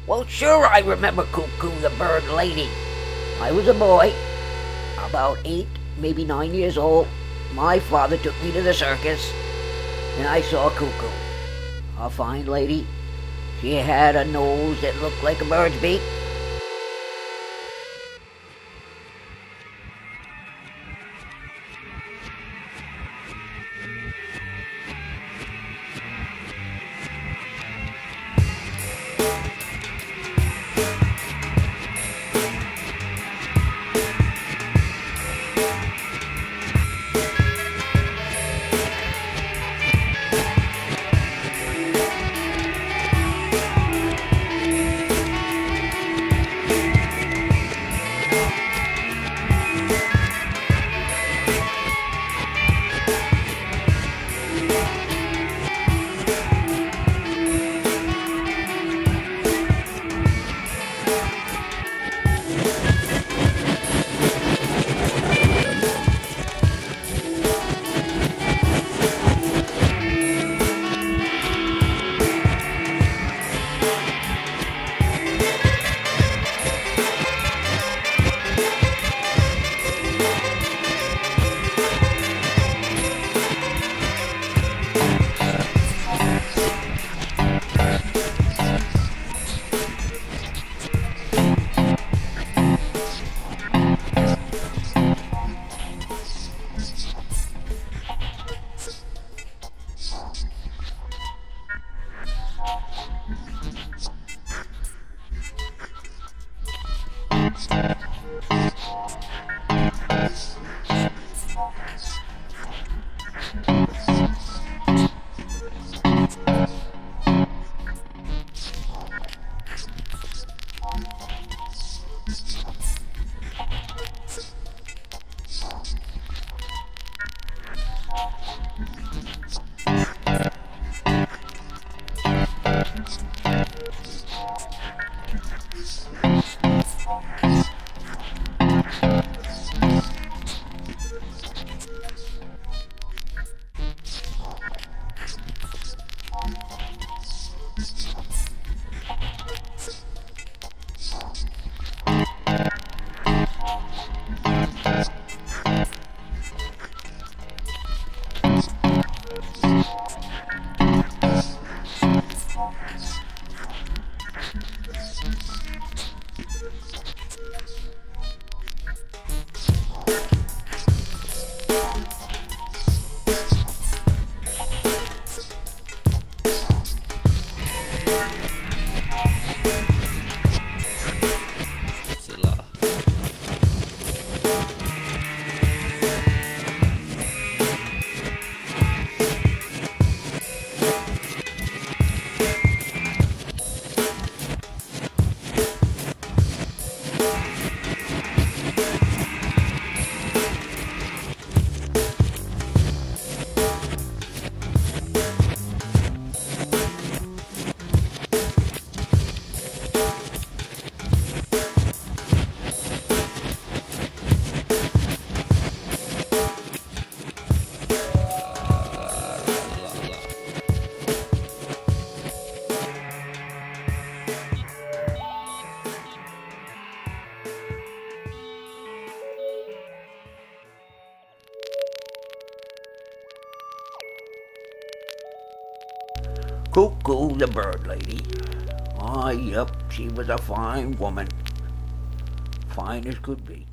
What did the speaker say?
Well, sure I remember KOO the bird lady. I was a boy, about 8, maybe 9 years old. My father took me to the circus, and I saw KOO. A fine lady. She had a nose that looked like a bird's beak. KOO the bird lady. Ah, yep, she was a fine woman. Fine as could be.